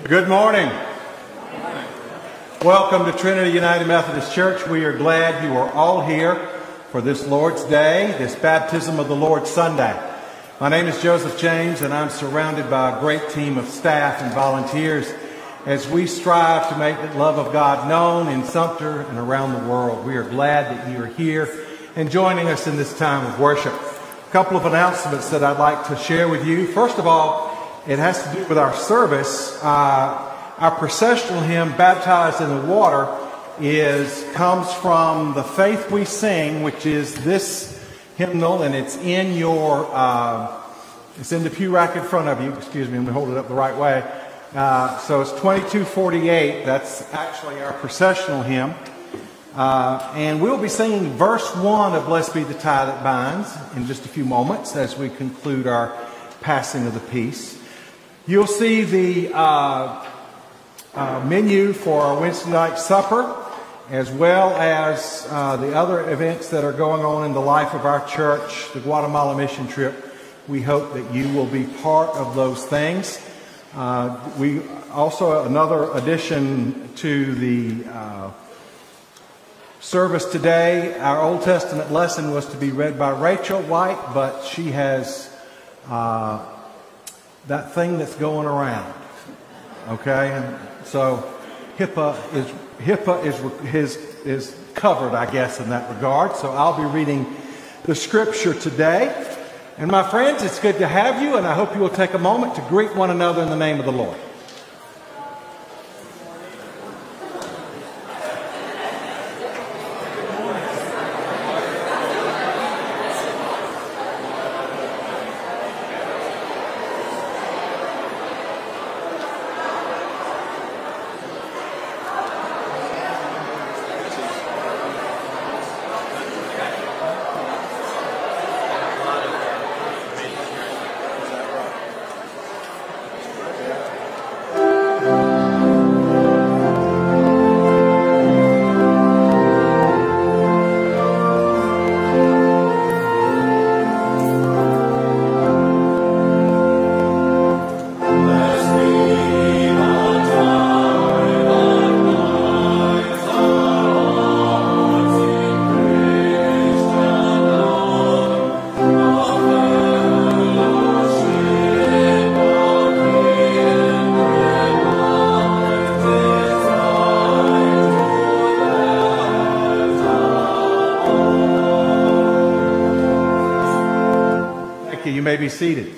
Good morning. Welcome to Trinity United Methodist Church. We are glad you are all here for this Lord's Day, this Baptism of the Lord Sunday. My name is Joseph James, and I'm surrounded by a great team of staff and volunteers as we strive to make the love of God known in Sumter and around the world. We are glad that you are here and joining us in this time of worship. A couple of announcements that I'd like to share with you. First of all, it has to do with our service. Our processional hymn, Baptized in the Water, comes from The Faith We Sing, which is this hymnal, and it's in your, it's in the pew rack in front of you. Excuse me, I'm going to hold it up the right way. So it's 2248. That's actually our processional hymn. And we'll be singing verse 1 of Blessed Be the Tie That Binds in just a few moments as we conclude our passing of the peace. You'll see the menu for our Wednesday night supper, as well as the other events that are going on in the life of our church, the Guatemala mission trip. We hope that you will be part of those things. We also, another addition to the service today, our Old Testament lesson was to be read by Rachel White, but she has that thing that's going around. Okay, and so HIPAA is covered, I guess, in that regard. So I'll be reading the scripture today. And my friends, it's good to have you, and I hope you will take a moment to greet one another in the name of the Lord. You may be seated.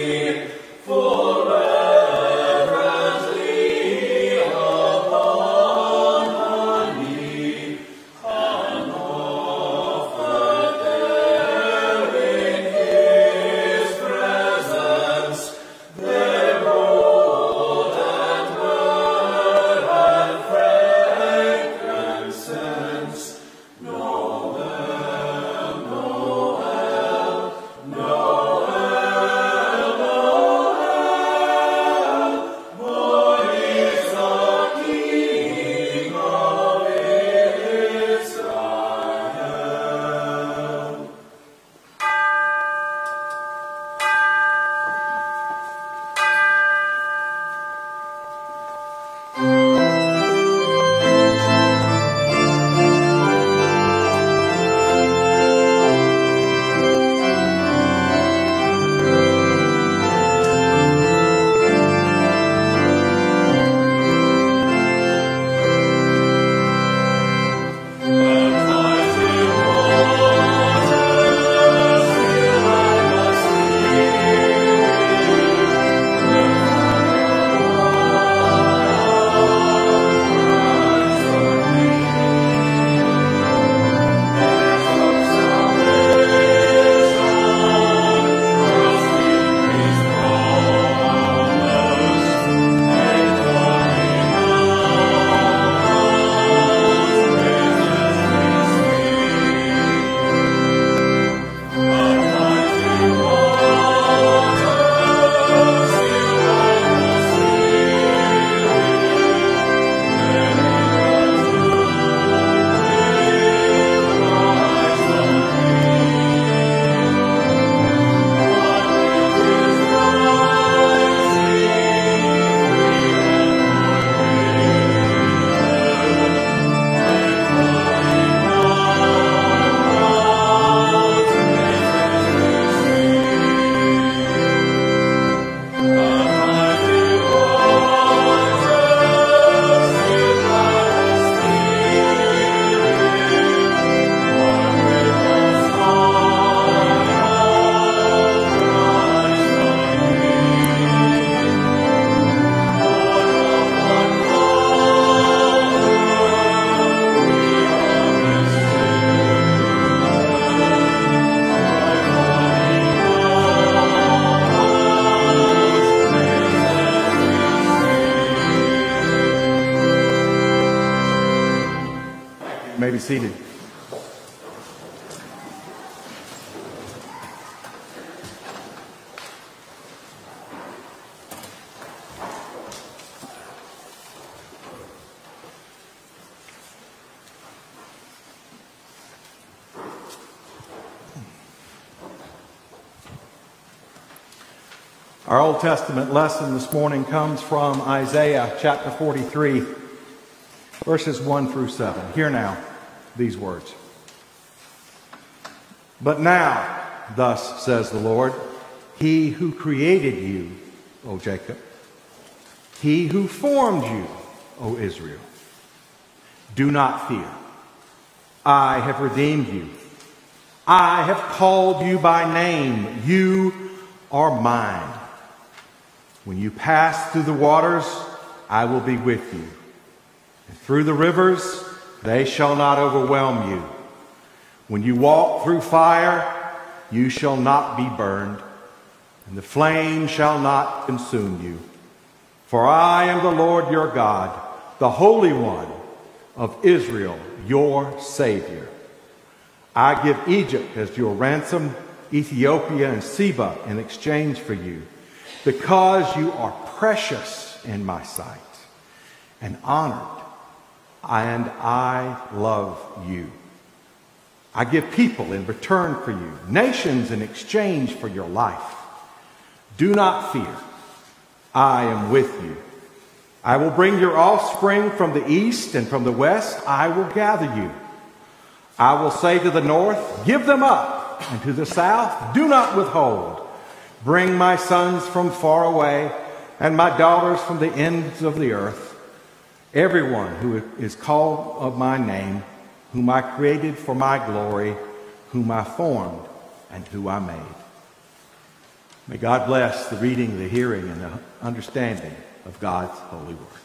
Forever lead upon seated. Our Old Testament lesson this morning comes from Isaiah chapter 43, verses 1 through 7. Hear now these words. But now, thus says the Lord, He who created you, O Jacob, He who formed you, O Israel, do not fear. I have redeemed you. I have called you by name. You are mine. When you pass through the waters, I will be with you. And through the rivers, they shall not overwhelm you. When you walk through fire, you shall not be burned, and the flame shall not consume you. For I am the Lord your God, the Holy One of Israel, your Savior. I give Egypt as your ransom, Ethiopia and Seba in exchange for you, because you are precious in my sight and honored, and I love you. I give people in return for you, nations in exchange for your life. Do not fear. I am with you. I will bring your offspring from the east, and from the west I will gather you. I will say to the north, give them up, and to the south, do not withhold. Bring my sons from far away, and my daughters from the ends of the earth. Everyone who is called of my name, whom I created for my glory, whom I formed, and who I made. May God bless the reading, the hearing, and the understanding of God's holy word.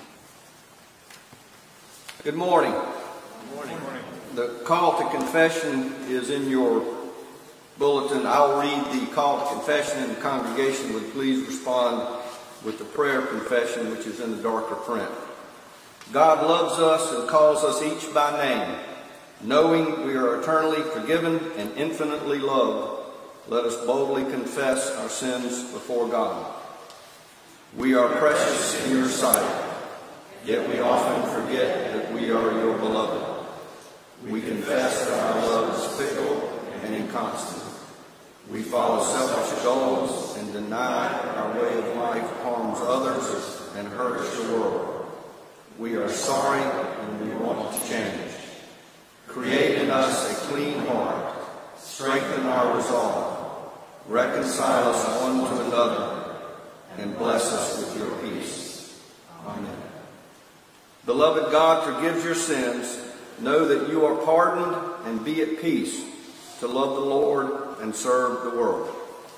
Good morning. Good morning. The call to confession is in your bulletin. I'll read the call to confession, and the congregation would please respond with the prayer of confession, which is in the darker print. God loves us and calls us each by name. Knowing we are eternally forgiven and infinitely loved, let us boldly confess our sins before God. We are precious in your sight, yet we often forget that we are your beloved. We confess that our love is fickle and inconstant. We follow selfish goals and deny our way of life harms others and hurts the world. We are sorry and we want to change. Create in us a clean heart. Strengthen our resolve. Reconcile us one to another and bless us with your peace. Amen. Beloved, God forgives your sins. Know that you are pardoned and be at peace to love the Lord and serve the world.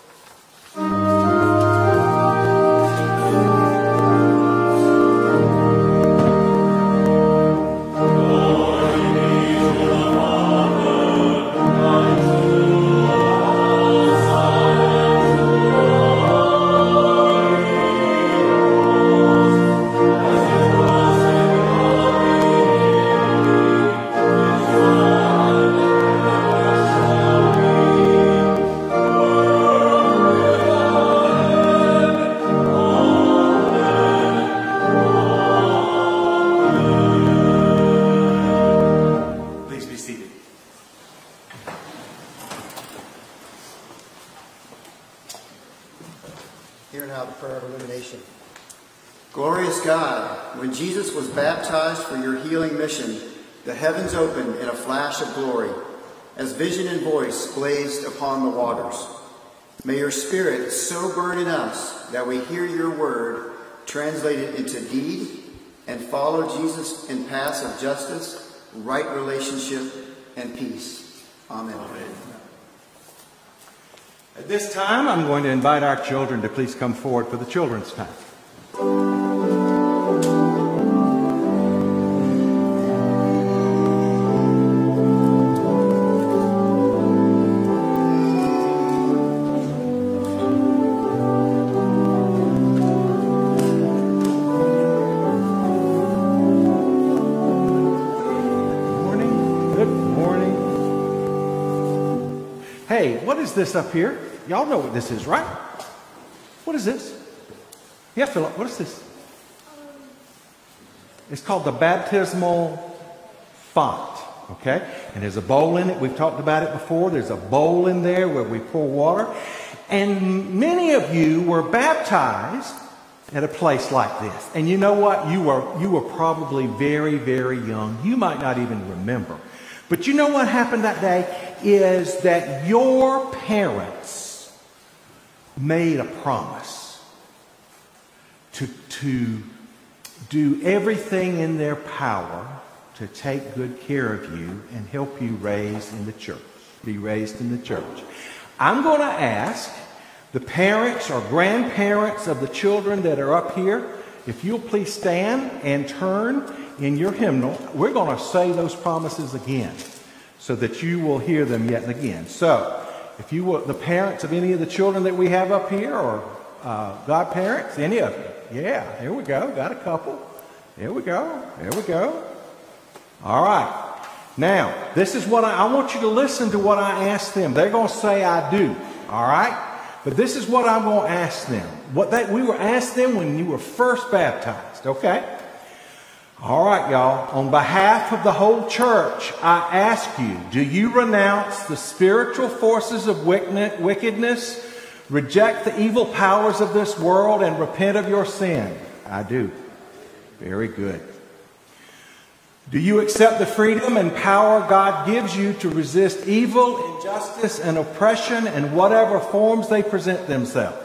Hear now the prayer of illumination. Glorious God, when Jesus was baptized for your healing mission, the heavens opened in a flash of glory, as vision and voice blazed upon the waters. May your Spirit so burn in us that we hear your word translated into deed and follow Jesus in paths of justice, right relationship, and peace. Amen. Amen. At this time, I'm going to invite our children to please come forward for the children's time. Good morning. Hey, what is this up here? Y'all know what this is, right? What is this? Yeah, Philip, what is this? It's called the baptismal font, okay? And there's a bowl in it. We've talked about it before. There's a bowl in there where we pour water. And many of you were baptized at a place like this. And you know what? You were probably very, very young. You might not even remember. But you know what happened that day is that your parents made a promise to do everything in their power to take good care of you and help you be raised in the church. I'm going to ask the parents or grandparents of the children that are up here, if you'll please stand and turn in your hymnal. We're going to say those promises again so that you will hear them yet again. So, if you will, the parents of any of the children that we have up here, or godparents, any of you. Yeah, here we go. Got a couple. There we go. There we go. All right. Now, this is what I want you to listen to what I asked them. They're going to say I do. All right? But this is what I'm going to ask them. We were asked them when you were first baptized. Okay? All right, y'all. On behalf of the whole church, I ask you, do you renounce the spiritual forces of wickedness, reject the evil powers of this world, and repent of your sin? I do. Very good. Do you accept the freedom and power God gives you to resist evil, injustice, and oppression in whatever forms they present themselves?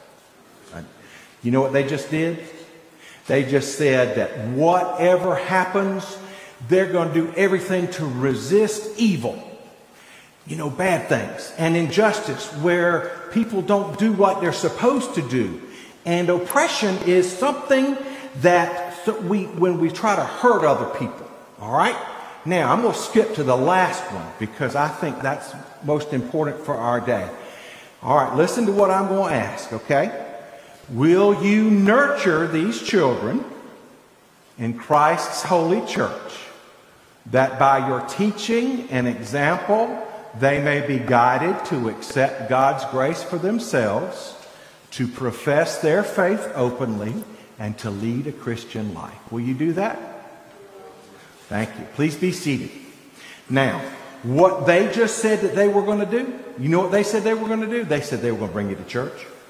You know what they just did? They just said that whatever happens, they're going to do everything to resist evil. You know, bad things and injustice where people don't do what they're supposed to do. And oppression is something that when we try to hurt other people. All right? Now, I'm going to skip to the last one because I think that's most important for our day. All right, listen to what I'm going to ask, okay? Will you nurture these children in Christ's holy church, that by your teaching and example, they may be guided to accept God's grace for themselves, to profess their faith openly, and to lead a Christian life? Will you do that? Thank you. Please be seated. Now, what they just said that they were going to do, you know what they said they were going to do? They said they were going to bring you to church.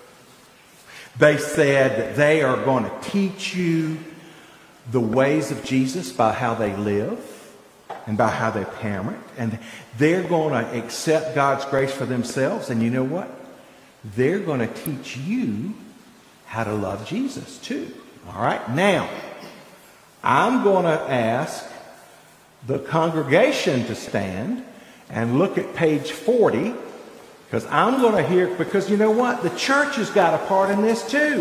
They said that they are going to teach you the ways of Jesus by how they live and by how they parent. And they're going to accept God's grace for themselves. And you know what? They're going to teach you how to love Jesus too. All right? Now, I'm going to ask the congregation to stand and look at page 40, because I'm going to hear, because you know what? The church has got a part in this too.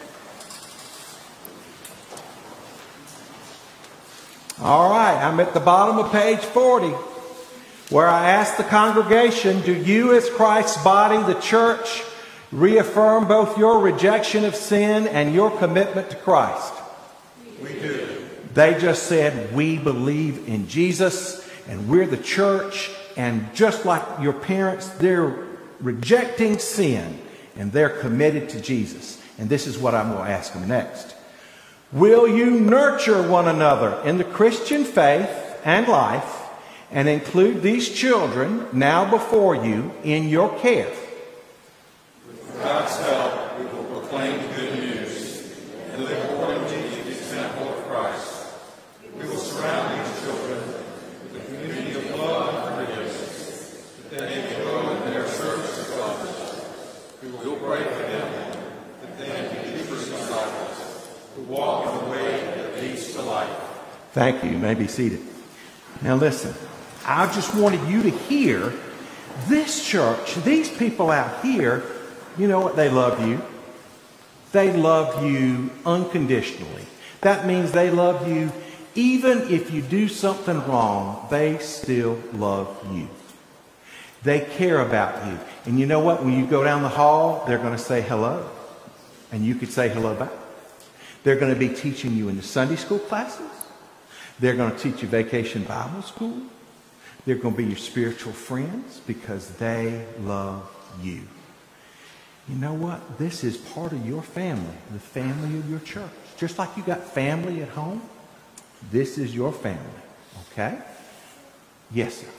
All right, I'm at the bottom of page 40, where I ask the congregation, do you as Christ's body, the church, reaffirm both your rejection of sin and your commitment to Christ? We do. They just said, we believe in Jesus and we're the church, and just like your parents, they're rejecting sin and they're committed to Jesus. And this is what I'm going to ask them next. Will you nurture one another in the Christian faith and life and include these children now before you in your care? With God's help, we will proclaim the good news and live according to the example of Christ. We will surround these children with a community of love and forgiveness, that they may grow in their service to others. We will pray for them, that they may be true disciples who walk in the way that leads to life. Thank you. You may be seated. Now listen, I just wanted you to hear this church, these people out here, you know what? They love you. They love you unconditionally. That means they love you even if you do something wrong, they still love you. They care about you. And you know what? When you go down the hall, they're going to say hello. And you could say hello back. They're going to be teaching you in the Sunday school classes. They're going to teach you Vacation Bible School. They're going to be your spiritual friends because they love you. You know what? This is part of your family, the family of your church. Just like you got family at home, this is your family. Okay? Yes, sir.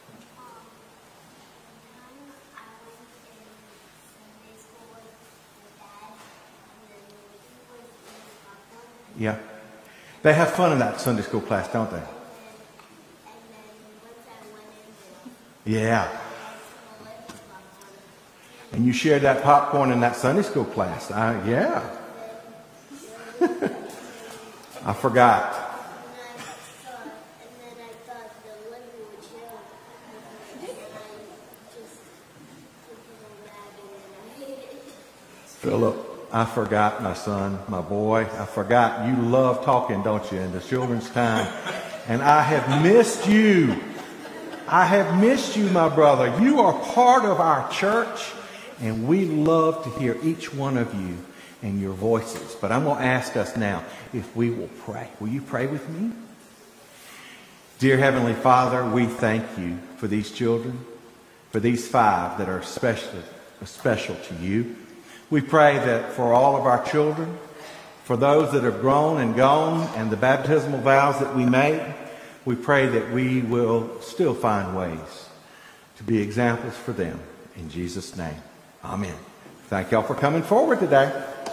Yeah. They have fun in that Sunday school class, don't they? Yeah. And you shared that popcorn in that Sunday school class. Yeah. I forgot. Philip, I forgot, my son, my boy. I forgot. You love talking, don't you, in the children's time. And I have missed you. I have missed you, my brother. You are part of our church, and we love to hear each one of you and your voices. But I'm going to ask us now if we will pray. Will you pray with me? Dear Heavenly Father, we thank you for these children, for these 5 that are special to you. We pray that for all of our children, for those that have grown and gone, and the baptismal vows that we made, we pray that we will still find ways to be examples for them. In Jesus' name, amen. Thank y'all for coming forward today.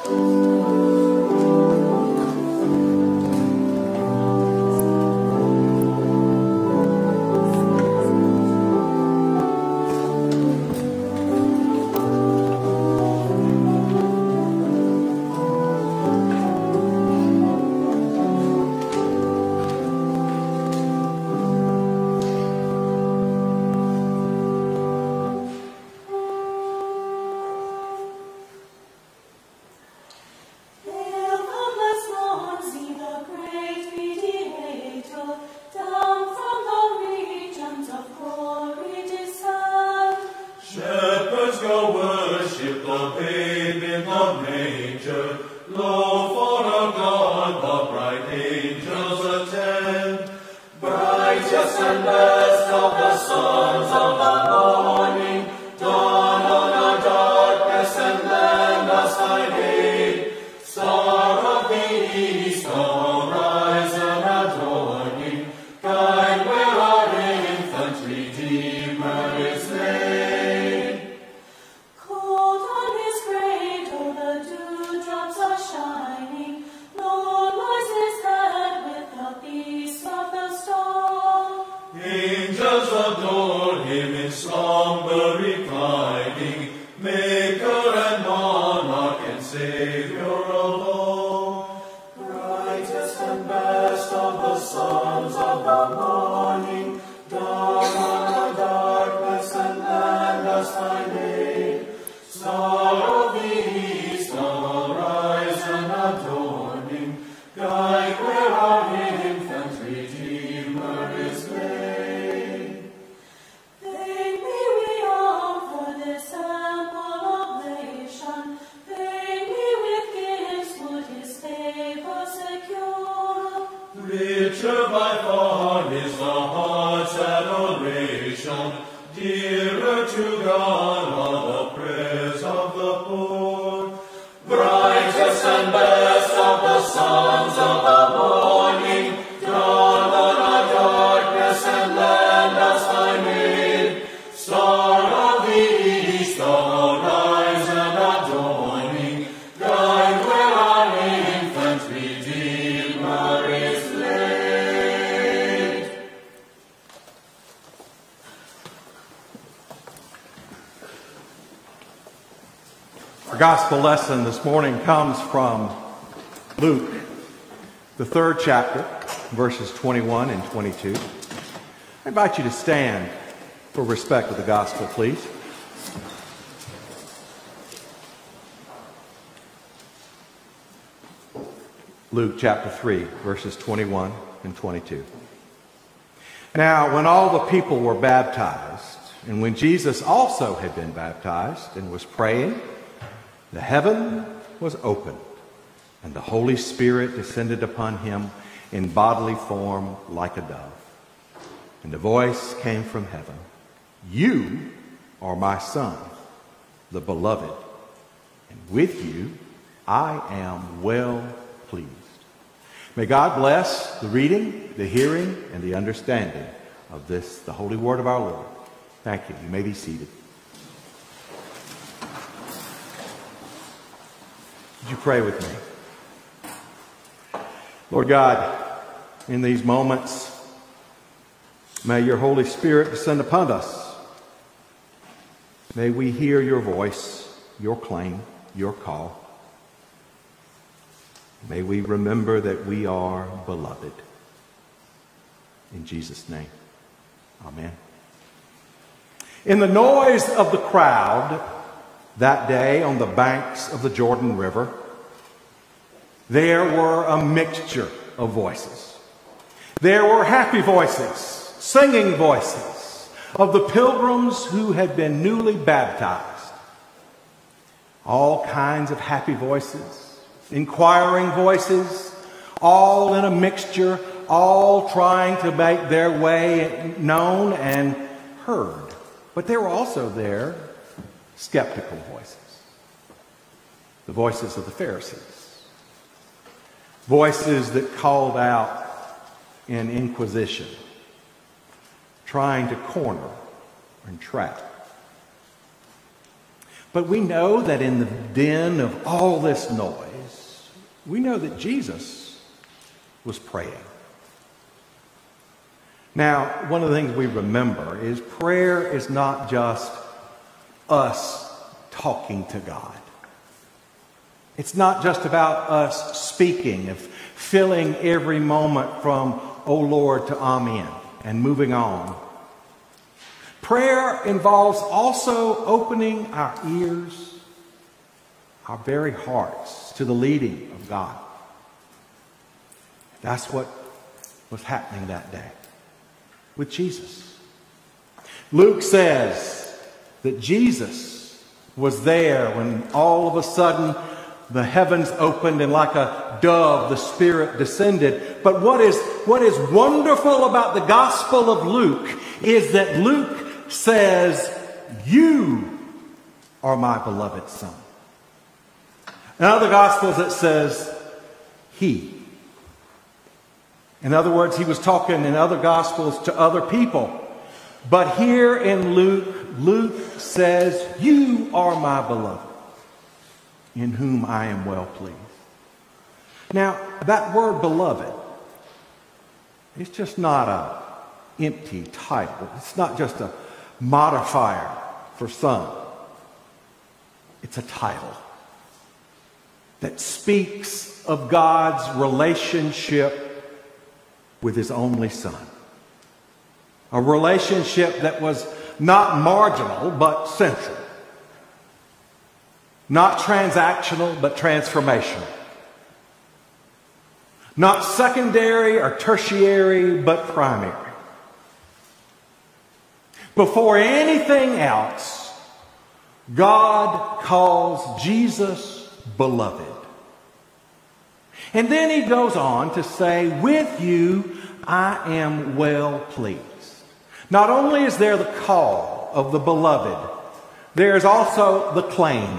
Our gospel lesson this morning comes from Luke, the 3rd chapter, verses 21 and 22. I invite you to stand for respect of the gospel, please. Luke chapter 3, verses 21 and 22. Now, when all the people were baptized, and when Jesus also had been baptized and was praying, the heaven was opened, and the Holy Spirit descended upon him in bodily form like a dove. And the voice came from heaven, "You are my Son, the beloved, and with you I am well pleased." May God bless the reading, the hearing, and the understanding of this, the holy word of our Lord. Thank you. You may be seated. Would you pray with me? Lord God, in these moments, may your Holy Spirit descend upon us. May we hear your voice, your claim, your call. May we remember that we are beloved. In Jesus' name, amen. In the noise of the crowd that day on the banks of the Jordan River, there were a mixture of voices. There were happy voices, singing voices of the pilgrims who had been newly baptized. All kinds of happy voices, inquiring voices, all in a mixture, all trying to make their way known and heard. But there were also there skeptical voices, the voices of the Pharisees, voices that called out in inquisition, trying to corner and trap. But we know that in the din of all this noise, we know that Jesus was praying. Now, one of the things we remember is prayer is not just us talking to God. It's not just about us speaking, of filling every moment from "Oh Lord" to "Amen" and moving on. Prayer involves also opening our ears, our very hearts, to the leading of God. That's what was happening that day with Jesus. Luke says that Jesus was there when all of a sudden the heavens opened and like a dove the Spirit descended. But what is wonderful about the Gospel of Luke is that Luke says, "You are my beloved Son." In other Gospels it says, "He." In other words, he was talking in other Gospels to other people. But here in Luke, Luke says, "You are my beloved, in whom I am well pleased." Now, that word beloved, it's just not an empty title. It's not just a modifier for son. It's a title that speaks of God's relationship with his only Son. A relationship that was not marginal, but central. Not transactional, but transformational. Not secondary or tertiary, but primary. Before anything else, God calls Jesus beloved. And then he goes on to say, "With you I am well pleased." Not only is there the call of the beloved, there is also the claim,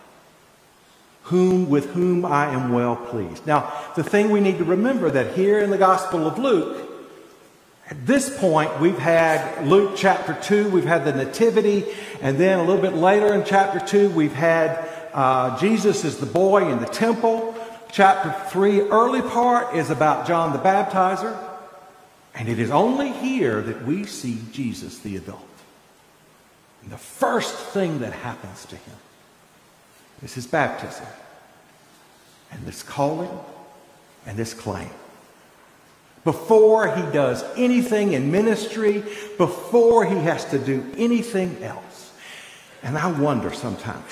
with whom I am well pleased. Now, the thing we need to remember that here in the Gospel of Luke, at this point, we've had Luke chapter 2, we've had the Nativity, and then a little bit later in chapter 2, we've had Jesus as the boy in the temple. Chapter 3, early part, is about John the Baptizer. And it is only here that we see Jesus the adult. And the first thing that happens to him is his baptism. And this calling and this claim. Before he does anything in ministry, before he has to do anything else. And I wonder sometimes,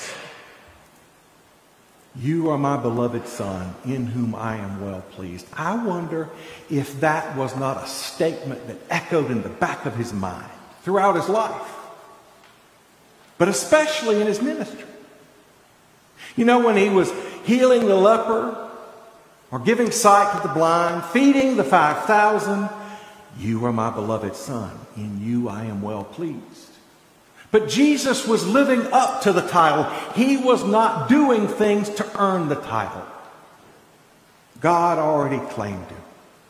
"You are my beloved Son, in whom I am well pleased." I wonder if that was not a statement that echoed in the back of his mind throughout his life, but especially in his ministry. You know, when he was healing the leper, or giving sight to the blind, feeding the 5,000, You are my beloved Son. In you I am well pleased. But Jesus was living up to the title. He was not doing things to earn the title. God already claimed him.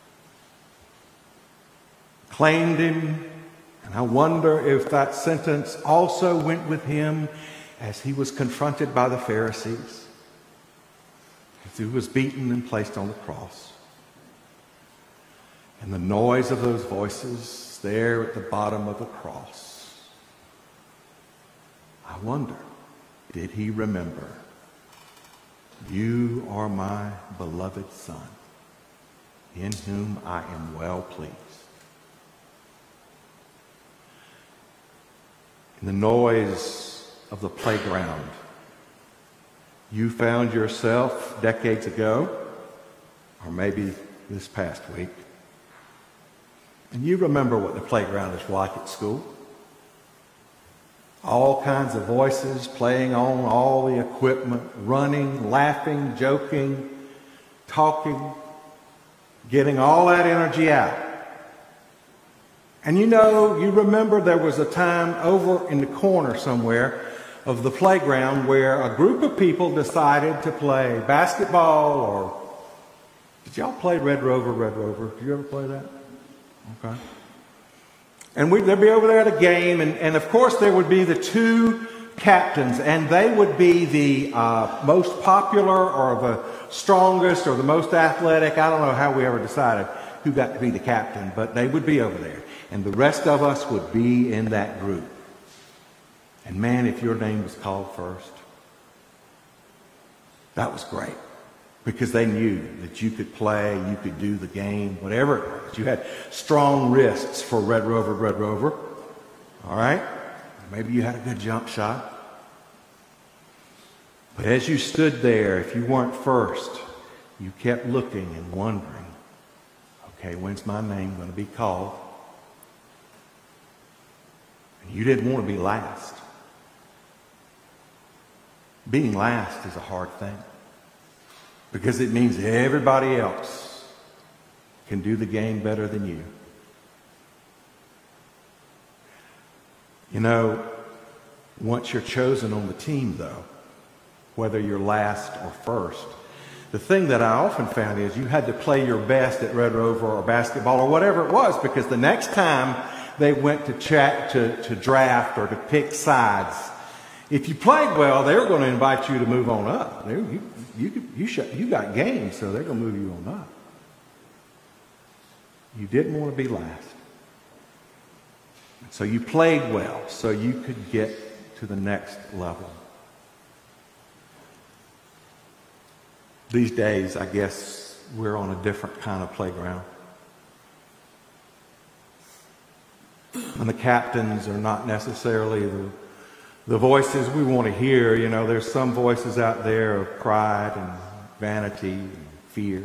Claimed him, and I wonder if that sentence also went with him as he was confronted by the Pharisees, as he was beaten and placed on the cross. And the noise of those voices there at the bottom of the cross. I wonder, did he remember, you are my beloved Son, in whom I am well pleased. In the noise of the playground, you found yourself decades ago, or maybe this past week, and you remember what the playground is like at school. All kinds of voices playing on all the equipment, running, laughing, joking, talking, getting all that energy out. And you remember there was a time over in the corner somewhere of the playground where a group of people decided to play basketball, or did y'all play Red Rover? Did you ever play that? Okay. And they'd be over there at a game, and of course there would be the two captains, and they would be the most popular or the strongest or the most athletic. I don't know how we ever decided who got to be the captain, but they would be over there. And the rest of us would be in that group. And man, if your name was called first, that was great. Because they knew that you could play, you could do the game, whatever it was. You had strong wrists for Red Rover. All right? Maybe you had a good jump shot. But as you stood there, if you weren't first, you kept looking and wondering, okay, when's my name going to be called? And you didn't want to be last. Being last is a hard thing. Because it means everybody else can do the game better than you. Once you're chosen on the team, though, whether you're last or first, the thing that I often found is you had to play your best at Red Rover or basketball or whatever it was, because the next time they went to draft or to pick sides, if you played well, they were going to invite you to move on up. You got game, so they're going to move you on up. You didn't want to be last. So you played well so you could get to the next level. These days, I guess we're on a different kind of playground. And the captains are not necessarily the voices we want to hear. There's some voices out there of pride and vanity and fear.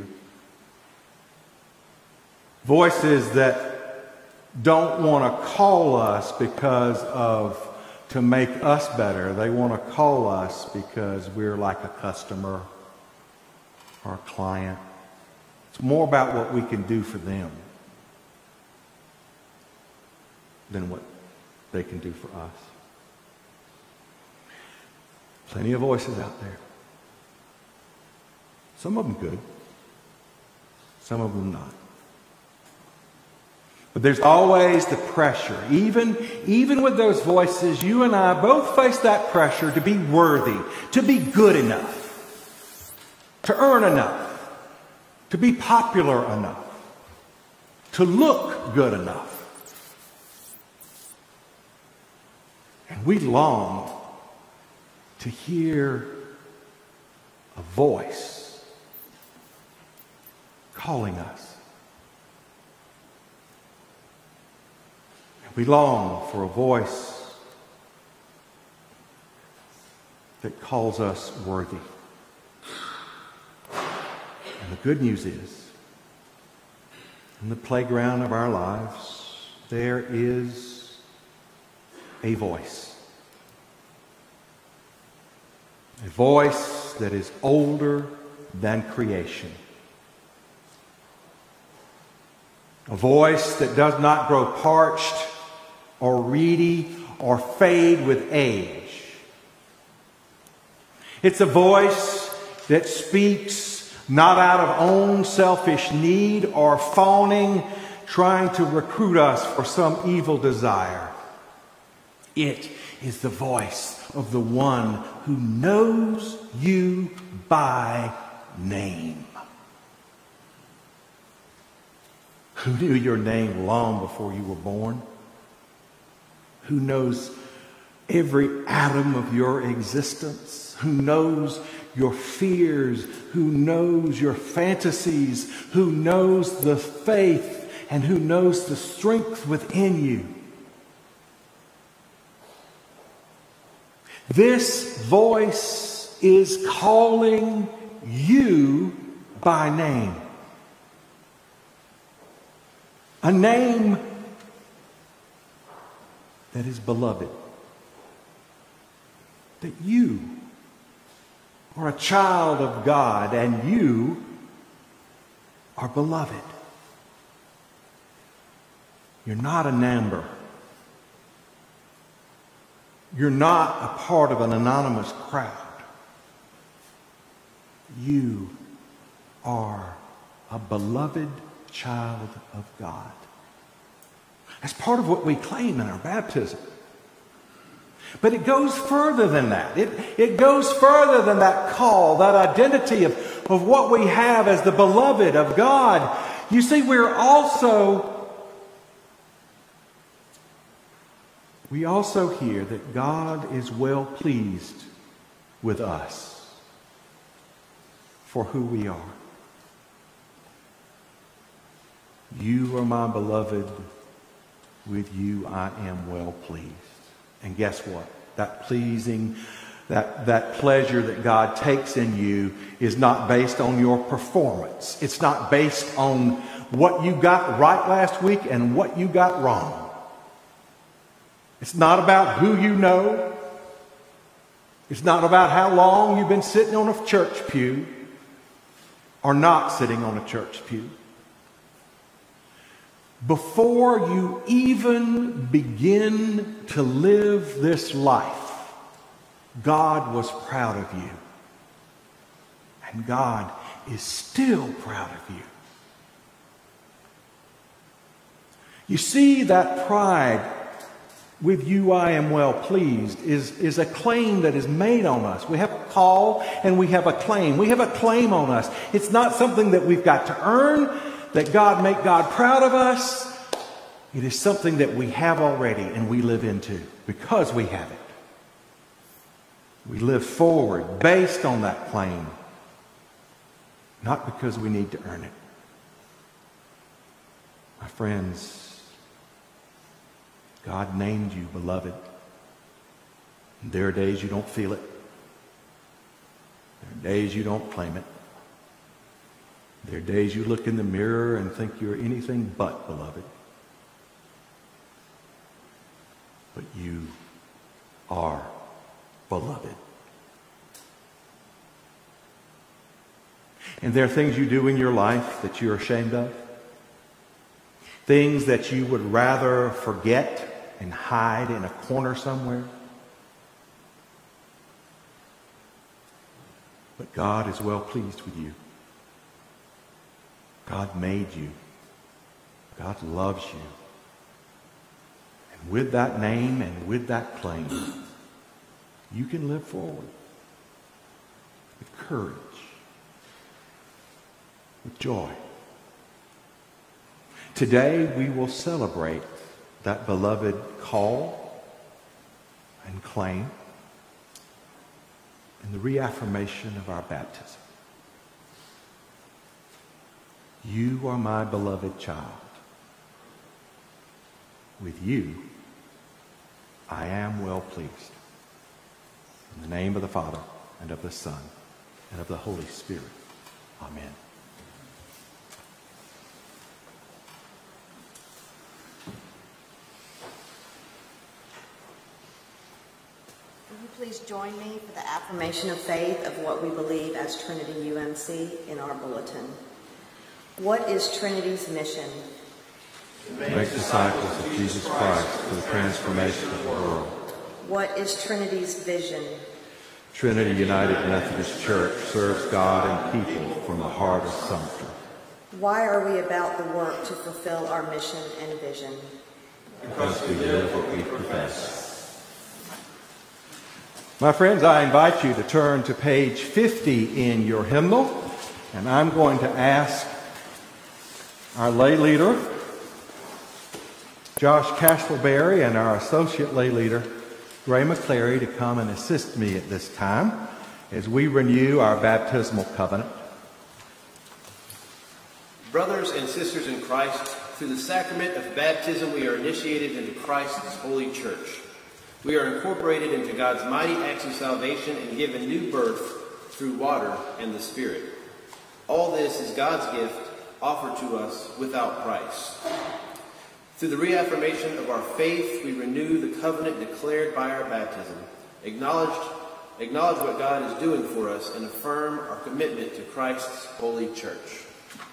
Voices that don't want to call us to make us better. They want to call us because we're like a customer or a client. It's more about what we can do for them than what they can do for us. Plenty of voices out there. Some of them good. Some of them not. But there's always the pressure. Even with those voices, you and I both face that pressure to be worthy, to be good enough, to earn enough, to be popular enough, to look good enough. And we long to hear a voice calling us. We long for a voice that calls us worthy. And the good news is, in the playground of our lives, there is a voice. A voice that is older than creation. A voice that does not grow parched or reedy or fade with age. It's a voice that speaks not out of own selfish need or fawning, trying to recruit us for some evil desire. It is the voice of the one who knows you by name. Who knew your name long before you were born? Who knows every atom of your existence? Who knows your fears? Who knows your fantasies? Who knows the faith and who knows the strength within you? This voice is calling you by name. A name that is beloved. That you are a child of God and you are beloved. You're not a number. You're not a part of an anonymous crowd. You are a beloved child of God. That's part of what we claim in our baptism. But it goes further than that. It goes further than that call, that identity of what we have as the beloved of God. You see, we also hear that God is well pleased with us for who we are. You are my beloved. With you I am well pleased. And guess what? That pleasing, that pleasure that God takes in you is not based on your performance. It's not based on what you got right last week and what you got wrong. It's not about who you know. It's not about how long you've been sitting on a church pew or not sitting on a church pew. Before you even begin to live this life, God was proud of you. And God is still proud of you. You see, that pride, with you I am well pleased, is a claim that is made on us. We have a call and we have a claim. We have a claim on us. It's not something that we've got to earn, that God make God proud of us. It is something that we have already and we live into because we have it. We live forward based on that claim, not because we need to earn it. My friends, God named you beloved. There are days you don't feel it. There are days you don't claim it. There are days you look in the mirror and think you're anything but beloved. But you are beloved. And there are things you do in your life that you're ashamed of. Things that you would rather forget and hide in a corner somewhere. But God is well pleased with you. God made you. God loves you. And with that name and with that claim, you can live forward with courage, with joy. Today we will celebrate that beloved call and claim and the reaffirmation of our baptism. You are my beloved child. With you, I am well pleased. In the name of the Father, and of the Son, and of the Holy Spirit. Amen. Will you please join me for the affirmation of faith of what we believe as Trinity UMC in our bulletin? What is Trinity's mission? Make disciples of Jesus Christ for the transformation of the world. What is Trinity's vision? Trinity United Methodist Church serves God and people from the heart of Sumter. Why are we about the work to fulfill our mission and vision? Because we live what we profess. My friends, I invite you to turn to page 50 in your hymnal, and I'm going to ask our lay leader, Josh Castleberry, and our associate lay leader, Ray McCleary, to come and assist me at this time as we renew our baptismal covenant. Brothers and sisters in Christ, through the sacrament of baptism we are initiated into Christ's holy church. We are incorporated into God's mighty acts of salvation and given new birth through water and the Spirit. All this is God's gift offered to us without price. Through the reaffirmation of our faith, we renew the covenant declared by our baptism, acknowledge what God is doing for us, and affirm our commitment to Christ's holy church.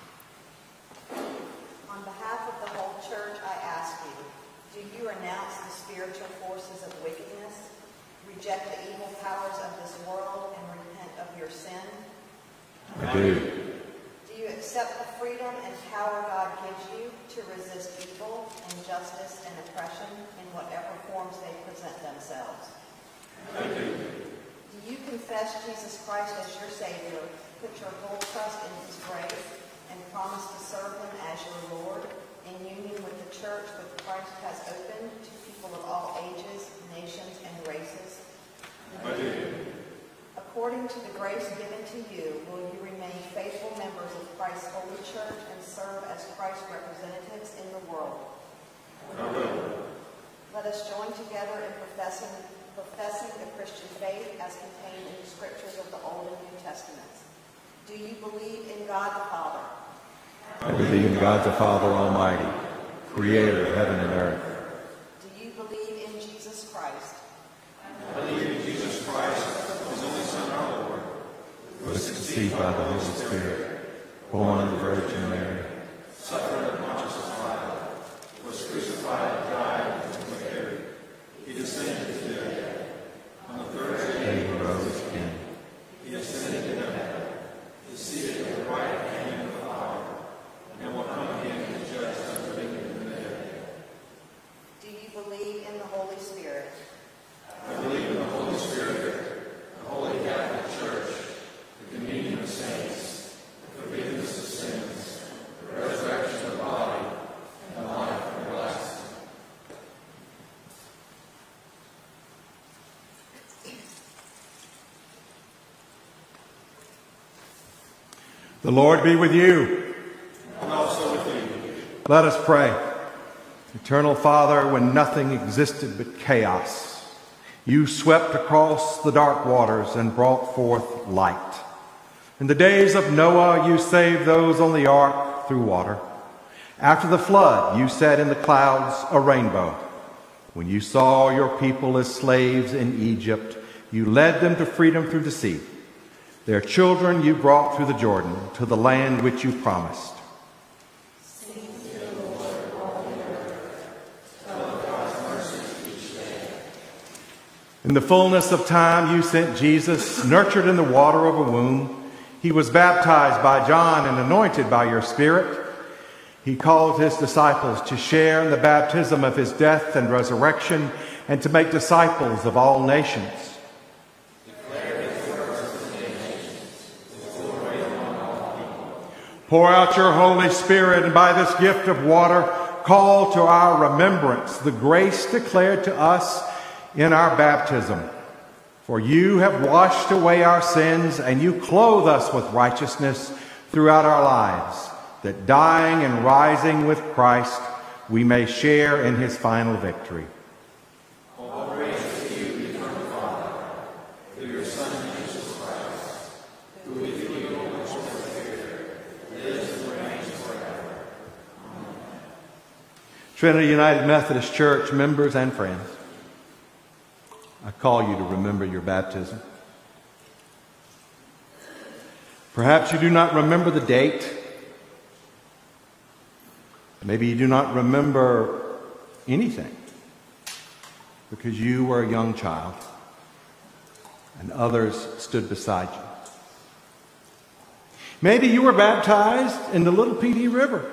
On behalf of the whole church, I ask you, do you renounce the spiritual forces of wickedness, reject the evil powers of this world, and repent of your sin? I do. Do you accept the freedom and power God gives you to resist evil, injustice, and oppression in whatever forms they present themselves? I do. Do you confess Jesus Christ as your Savior, put your whole trust in His grace, and promise to serve Him as your Lord, in union with the church which Christ has opened to people of all ages, nations, and races? I do. According to the grace given to you, will you remain faithful members of Christ's holy church and serve as Christ's representatives in the world? I will. Let us join together in professing the Christian faith as contained in the scriptures of the Old and New Testaments. Do you believe in God the Father? I believe in God the Father Almighty, creator of heaven and earth. Do you believe in Jesus Christ? I believe in Jesus Christ, His only Son, our Lord, who was conceived by the Holy Spirit, born of the Virgin Mary, suffered under Pontius Pilate, was crucified, died, and was buried. He descended to death. On the third day He rose again. He ascended into heaven, is seated at the right hand of the Father, and will come again to judge the living and the dead. Do you believe in the Holy Spirit? I believe in the Holy Spirit, the Holy Catholic Church, the communion of saints, the forgiveness of sins, the resurrection of the body, and the life everlasting. The Lord be with you. And also with you. Let us pray. Eternal Father, when nothing existed but chaos, you swept across the dark waters and brought forth light. In the days of Noah, you saved those on the ark through water. After the flood, you set in the clouds a rainbow. When you saw your people as slaves in Egypt, you led them to freedom through the sea. Their children you brought through the Jordan to the land which you promised. In the fullness of time, you sent Jesus, nurtured in the water of a womb. He was baptized by John and anointed by your Spirit. He called his disciples to share in the baptism of his death and resurrection and to make disciples of all nations. Pour out your Holy Spirit, and by this gift of water, call to our remembrance the grace declared to us in our baptism. For you have washed away our sins, and you clothe us with righteousness throughout our lives, that dying and rising with Christ, we may share in his final victory. All praise to you, eternal Father, through your Son, Jesus Christ, who with you and the Holy Spirit lives and reigns forever. Amen. Trinity United Methodist Church members and friends, I call you to remember your baptism. Perhaps you do not remember the date, Maybe you do not remember anything because you were a young child and others stood beside you. Maybe you were baptized in the Little Petey River.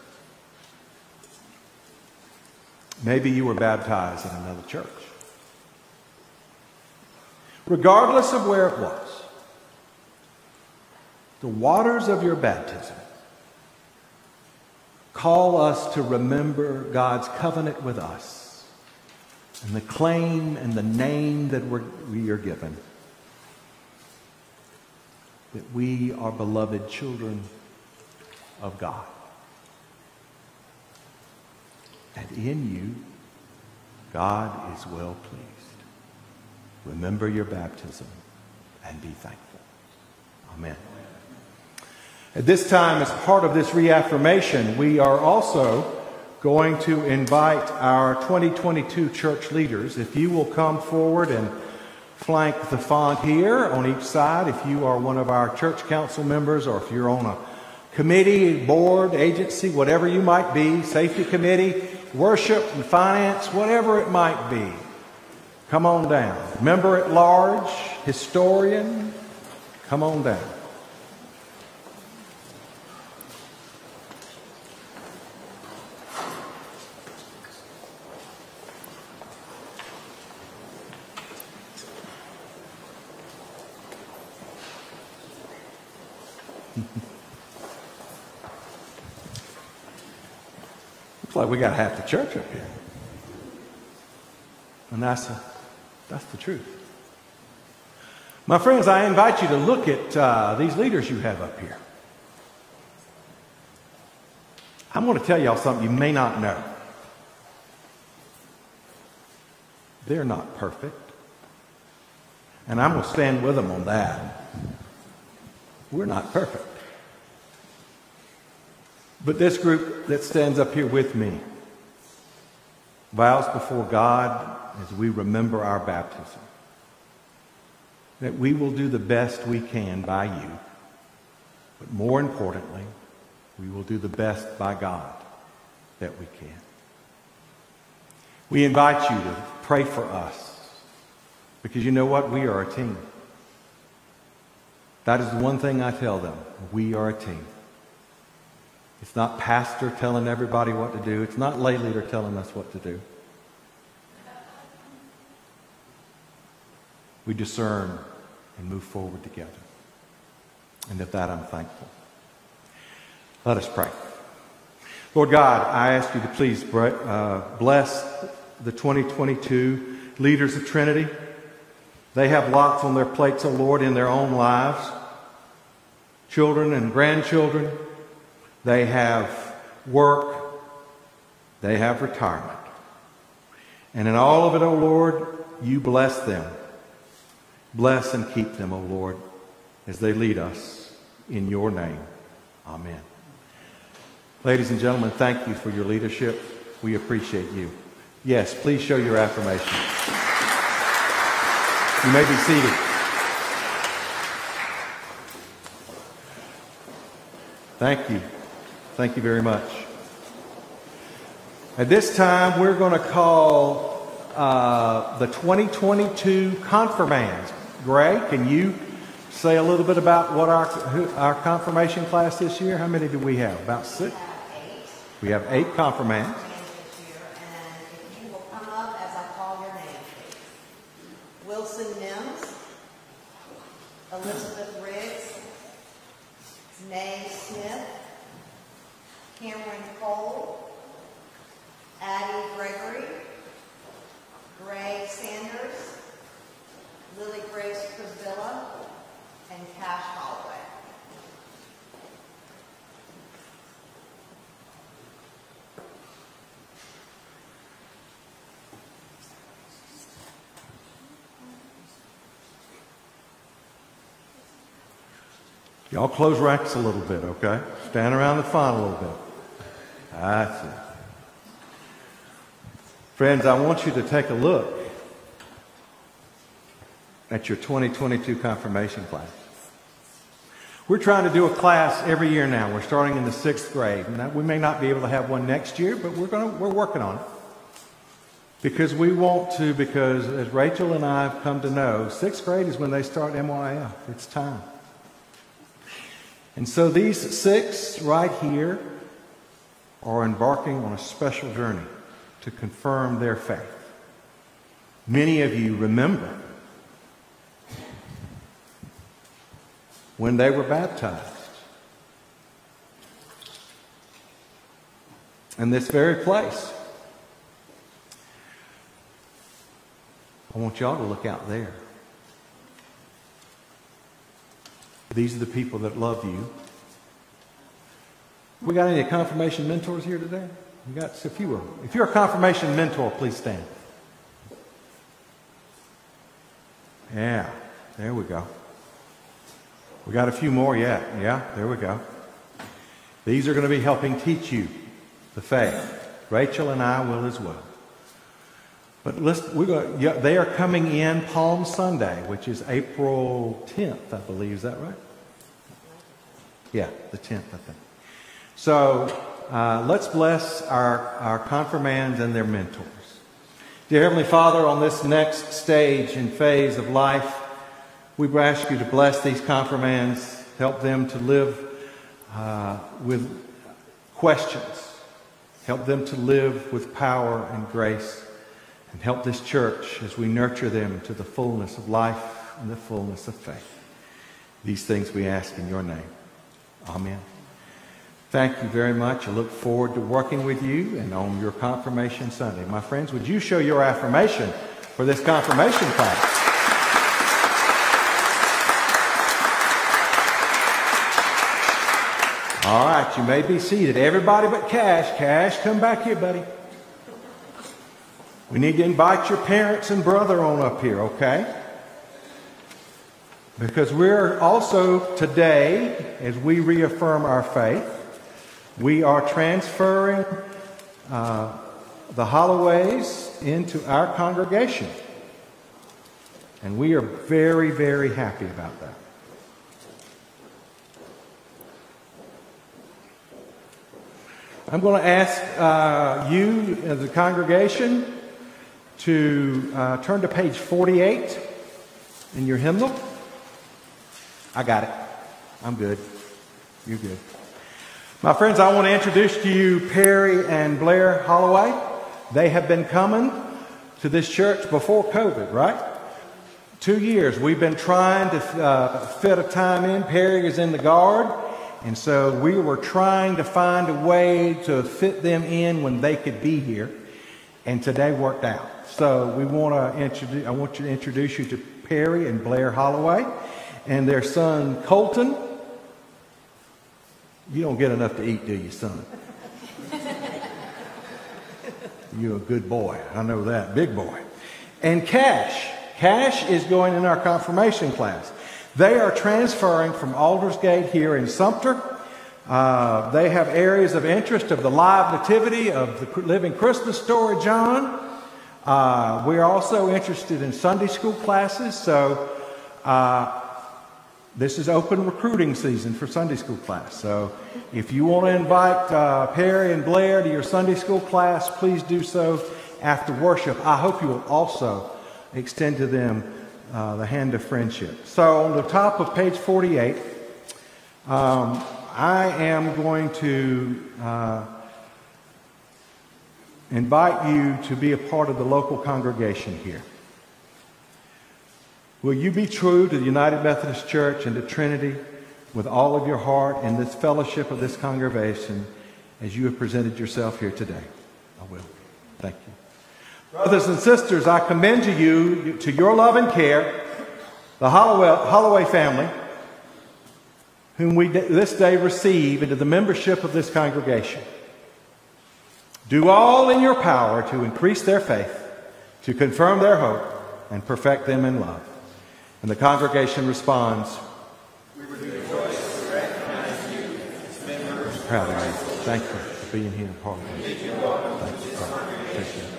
Maybe you were baptized in another church. Regardless of where it was, the waters of your baptism call us to remember God's covenant with us and the claim and the name that we are given, that we are beloved children of God. And in you, God is well pleased. Remember your baptism and be thankful. Amen. At this time, as part of this reaffirmation, we are also going to invite our 2022 church leaders. If you will come forward and flank the font here on each side, if you are one of our church council members or if you're on a committee, board, agency, whatever you might be, safety committee, worship and finance, whatever it might be, come on down. Member at large, historian, come on down. Looks like we got half the church up here. And that's the truth. My friends, I invite you to look at these leaders you have up here. I'm going to tell y'all something you may not know. They're not perfect. And I'm going to stand with them on that. We're not perfect. But this group that stands up here with me vows before God as we remember our baptism that we will do the best we can by you, but more importantly, we will do the best by God that we can. We invite you to pray for us because you know what? We are a team. That is the one thing I tell them. We are a team. It's not pastor telling everybody what to do. It's not lay leader telling us what to do. We discern and move forward together. And at that, I'm thankful. Let us pray. Lord God, I ask you to please bless the 2022 leaders of Trinity. They have lots on their plates, O Lord, in their own lives. Children and grandchildren. They have work. They have retirement. And in all of it, O Lord, you bless them. Bless and keep them, O Lord, as they lead us in your name. Amen. Ladies and gentlemen, thank you for your leadership. We appreciate you. Yes, please show your affirmation. You may be seated. Thank you. Thank you very much. At this time, we're going to call the 2022 confirmands. Gray, can you say a little bit about what our confirmation class this year? How many do we have? About 6? We have 8 confirmands. And if you will come up as I call your name, please. Wilson Mims, Elizabeth Riggs, Mae Smith, Cameron Cole, Addie Gregory, Gray Sanders, Lily Grace Priscilla, and Cash Holloway. Y'all close ranks a little bit, okay? Stand around the front a little bit. That's it. Friends, I want you to take a look at your 2022 confirmation class. We're trying to do a class every year now. We're starting in the 6th grade. And we may not be able to have one next year, but we're working on it. Because we want to, because as Rachel and I have come to know, 6th grade is when they start MYF. It's time. And so these 6 right here are embarking on a special journey to confirm their faith. Many of you remember when they were baptized. In this very place. I want y'all to look out there. These are the people that love you. We got any confirmation mentors here today? We got a few of them. If you're a confirmation mentor, please stand. Yeah, there we go. We got a few more yet. Yeah, there we go. These are going to be helping teach you the faith. Rachel and I will as well. But they are coming in Palm Sunday, which is April 10th, I believe. Is that right? Yeah, the 10th, I think. So let's bless our confirmands and their mentors. Dear Heavenly Father, on this next stage and phase of life, we ask you to bless these confirmands, help them to live with questions, help them to live with power and grace, and help this church as we nurture them to the fullness of life and the fullness of faith. These things we ask in your name. Amen. Thank you very much. I look forward to working with you and on your Confirmation Sunday. My friends, would you show your affirmation for this confirmation class? All right, you may be seated. Everybody but Cash. Cash, come back here, buddy. We need to invite your parents and brother on up here, okay? Because we're also today, as we reaffirm our faith, we are transferring the Holloways into our congregation. And we are very, very happy about that. I'm going to ask you as a congregation to turn to page 48 in your hymnal. I got it. I'm good. You're good. My friends, I want to introduce to you Perry and Blair Holloway. They have been coming to this church before COVID, right? 2 years. We've been trying to fit a time in. Perry is in the Guard. And so we were trying to find a way to fit them in when they could be here. And today worked out. So I want to introduce you to Perry and Blair Holloway and their son Colton. You don't get enough to eat, do you, son? You're a good boy. I know that. Big boy. And Cash. Cash is going in our confirmation class. They are transferring from Aldersgate here in Sumter. They have areas of interest of the live nativity, of the living Christmas story, John. We're also interested in Sunday school classes. So this is open recruiting season for Sunday school class. So if you want to invite Perry and Blair to your Sunday school class, please do so after worship. I hope you will also extend to them the hand of friendship. So on the top of page 48, I am going to invite you to be a part of the local congregation here. Will you be true to the United Methodist Church and to Trinity with all of your heart and this fellowship of this congregation as you have presented yourself here today? I will. Thank you. Brothers and sisters, I commend to you, to your love and care, the Holloway family, whom we this day receive into the membership of this congregation. Do all in your power to increase their faith, to confirm their hope, and perfect them in love. And the congregation responds, We rejoice to recognize you as members. I'm proud of you. Thank you for being here and part of it. Thank you. Thank you.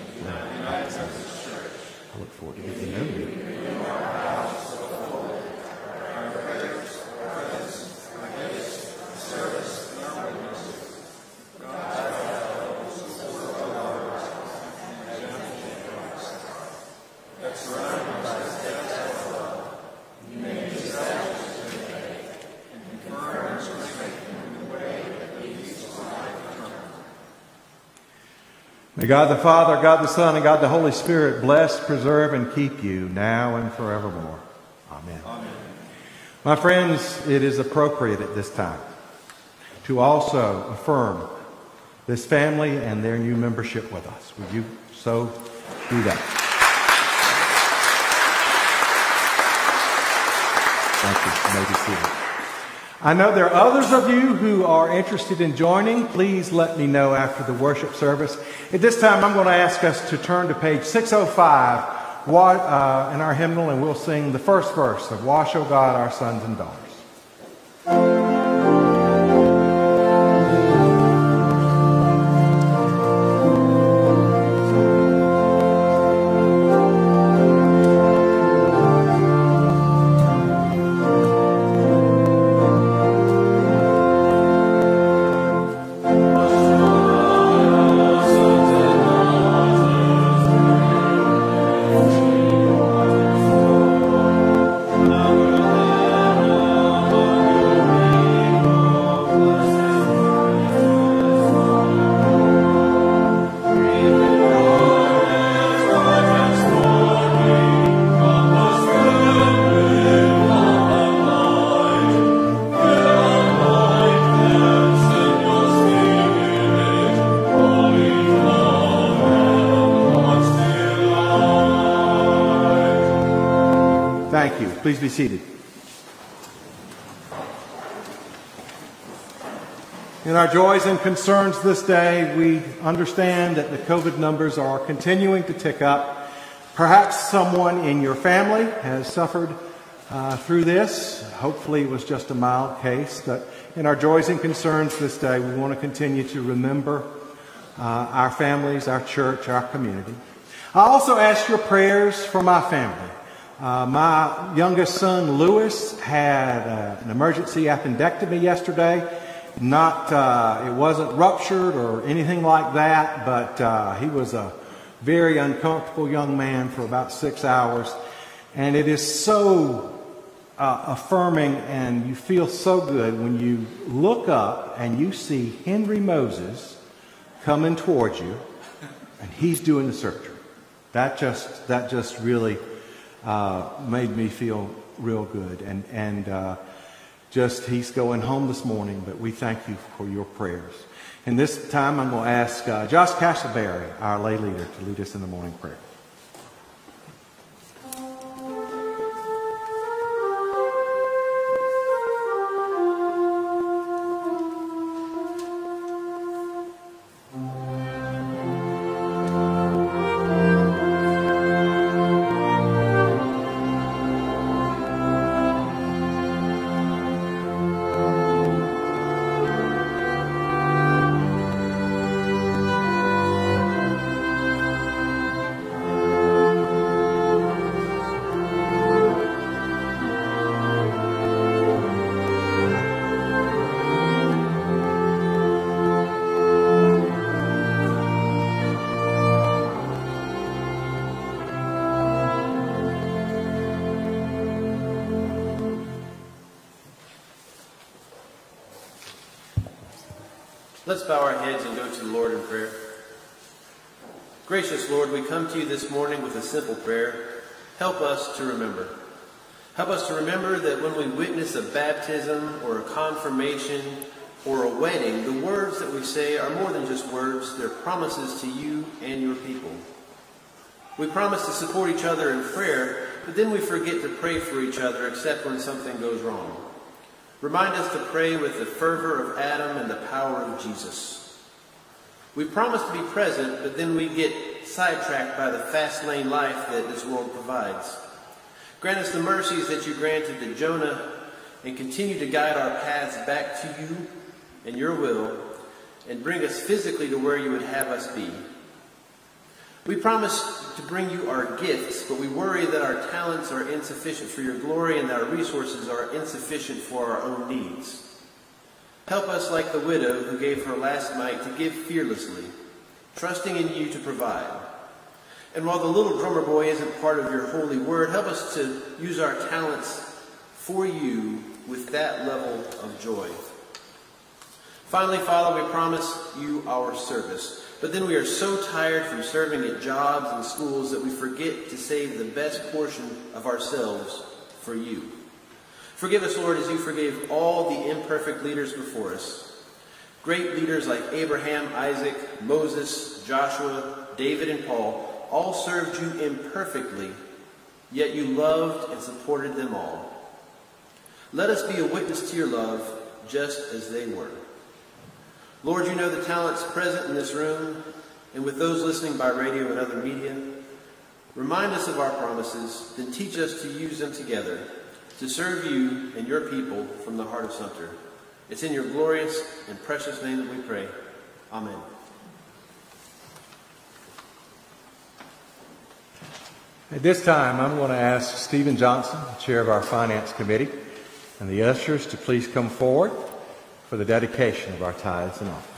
I look forward to getting to know you. May God the Father, God the Son, and God the Holy Spirit bless, preserve, and keep you now and forevermore. Amen. Amen. My friends, it is appropriate at this time to also affirm this family and their new membership with us. Would you so do that? Thank you. You may be seated. I know there are others of you who are interested in joining. Please let me know after the worship service. At this time, I'm going to ask us to turn to page 605 in our hymnal, and we'll sing the first verse of Wash, O God, Our Sons and Daughters. Please be seated. In our joys and concerns this day, we understand that the COVID numbers are continuing to tick up. Perhaps someone in your family has suffered through this. Hopefully it was just a mild case. But in our joys and concerns this day, we want to continue to remember our families, our church, our community. I also ask your prayers for my family. My youngest son, Lewis, had an emergency appendectomy yesterday. It wasn't ruptured or anything like that, but he was a very uncomfortable young man for about 6 hours. And it is so affirming, and you feel so good when you look up and you see Henry Moses coming towards you, and he's doing the surgery. That just really made me feel real good. And he's going home this morning, but we thank you for your prayers. And this time I'm going to ask Josh Castleberry, our lay leader, to lead us in the morning prayer. Let's bow our heads and go to the Lord in prayer. Gracious Lord, we come to you this morning with a simple prayer. Help us to remember. Help us to remember that when we witness a baptism or a confirmation or a wedding, the words that we say are more than just words. They're promises to you and your people. We promise to support each other in prayer, but then we forget to pray for each other except when something goes wrong. Remind us to pray with the fervor of Adam and the power of Jesus. We promise to be present, but then we get sidetracked by the fast lane life that this world provides. Grant us the mercies that you granted to Jonah, and continue to guide our paths back to you and your will, and bring us physically to where you would have us be. We promise to bring you our gifts, but we worry that our talents are insufficient for your glory and that our resources are insufficient for our own needs. Help us, like the widow who gave her last mite, to give fearlessly, trusting in you to provide. And while the little drummer boy isn't part of your holy word, help us to use our talents for you with that level of joy. Finally, Father, we promise you our service. But then we are so tired from serving at jobs and schools that we forget to save the best portion of ourselves for you. Forgive us, Lord, as you forgave all the imperfect leaders before us. Great leaders like Abraham, Isaac, Moses, Joshua, David, and Paul all served you imperfectly, yet you loved and supported them all. Let us be a witness to your love, just as they were. Lord, you know the talents present in this room and with those listening by radio and other media. Remind us of our promises, then teach us to use them together to serve you and your people from the heart of Sumter. It's in your glorious and precious name that we pray. Amen. At this time, I'm going to ask Stephen Johnson, chair of our Finance Committee, and the ushers to please come forward for the dedication of our tithes and offerings.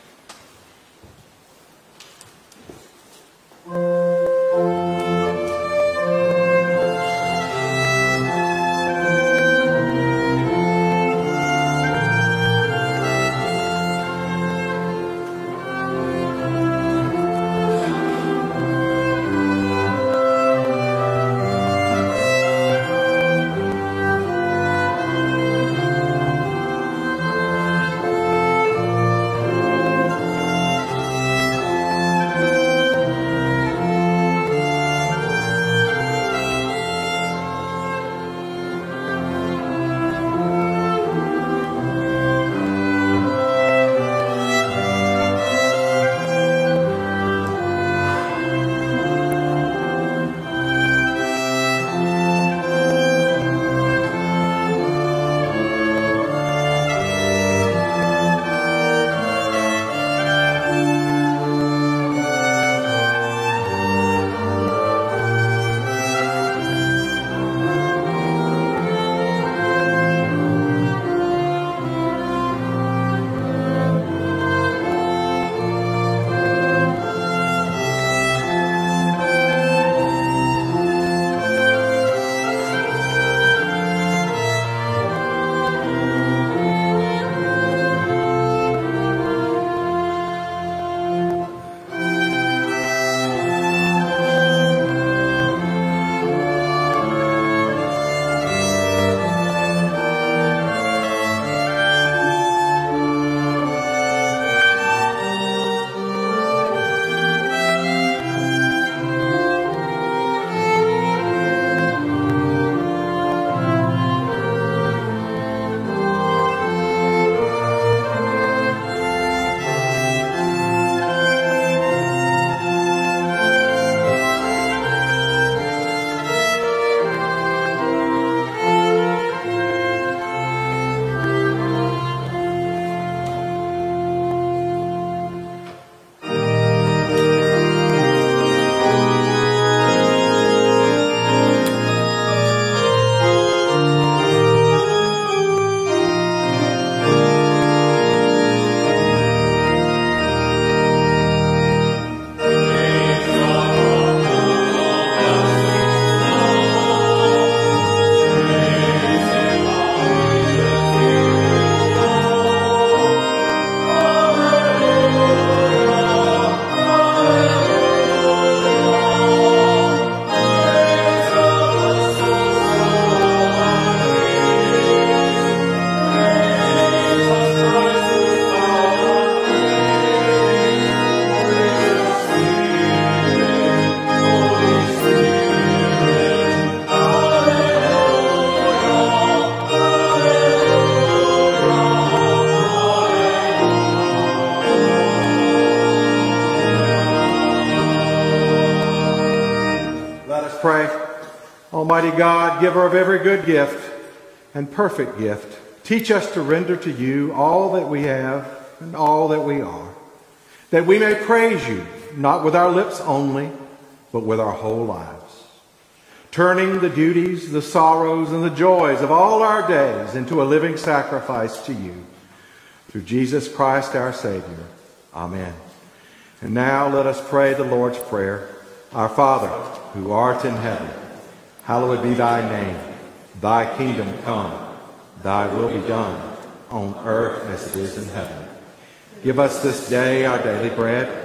pray. Almighty God, giver of every good gift and perfect gift, teach us to render to you all that we have and all that we are, that we may praise you, not with our lips only, but with our whole lives, turning the duties, the sorrows, and the joys of all our days into a living sacrifice to you. Through Jesus Christ our Savior. Amen. And now let us pray the Lord's Prayer. Our Father, who art in heaven, hallowed be thy name. Thy kingdom come. Thy will be done on earth as it is in heaven. Give us this day our daily bread,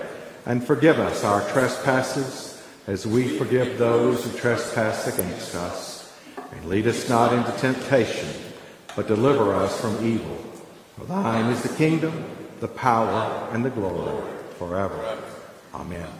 and forgive us our trespasses, as we forgive those who trespass against us. And lead us not into temptation, but deliver us from evil. For thine is the kingdom, the power, and the glory, forever. Amen.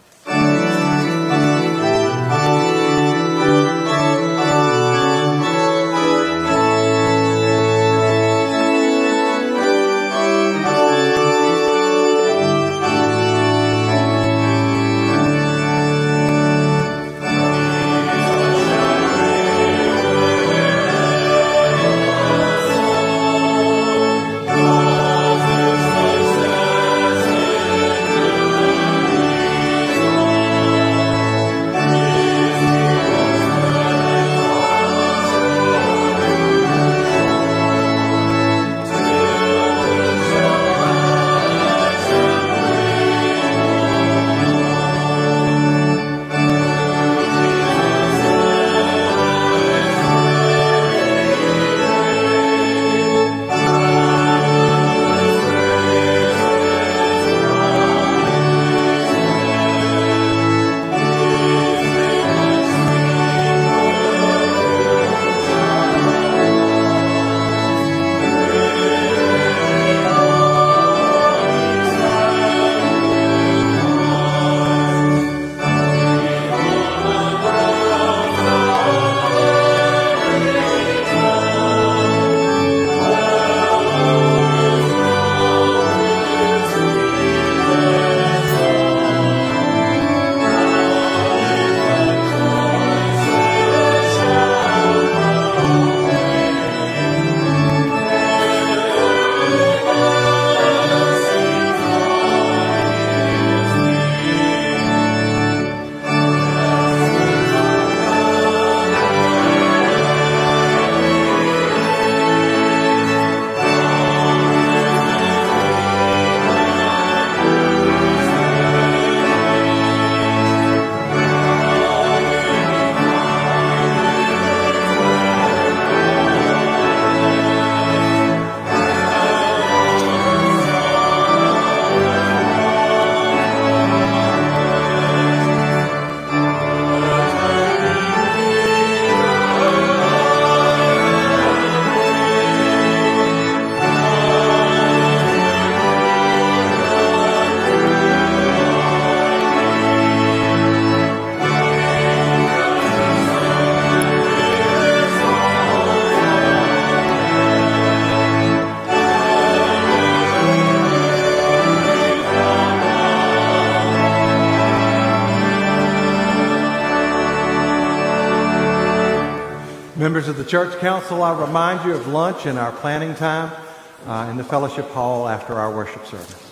Members of the Church Council, I remind you of lunch and our planning time in the fellowship hall after our worship service.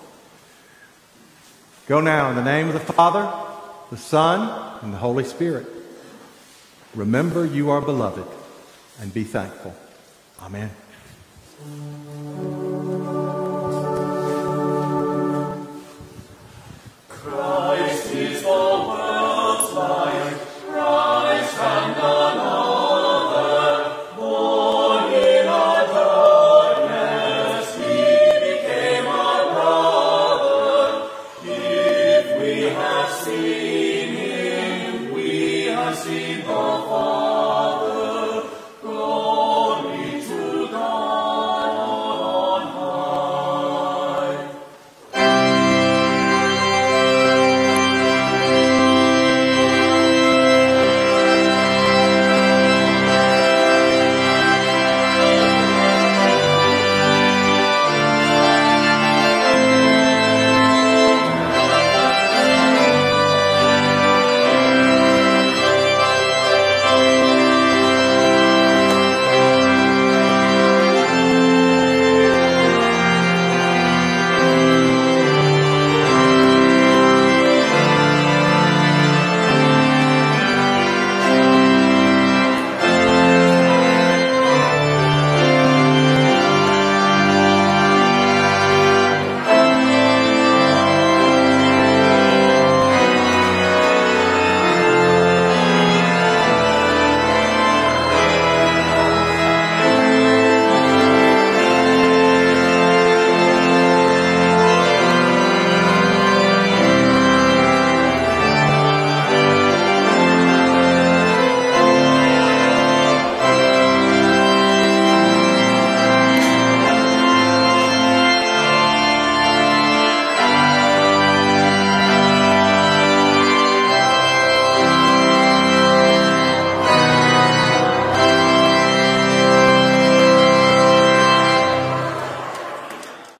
Go now in the name of the Father, the Son, and the Holy Spirit. Remember you are beloved, and be thankful. Amen.